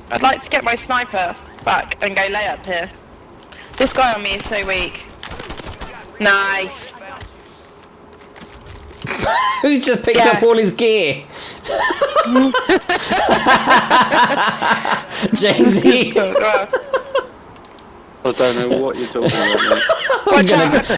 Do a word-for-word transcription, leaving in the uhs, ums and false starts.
I'd like to get my sniper back and go lay up here. This guy on me is so weak. Nice. Who just picked Yeah. up all his gear? Jaysi. I don't know what you're talking about, mate. I'm gonna go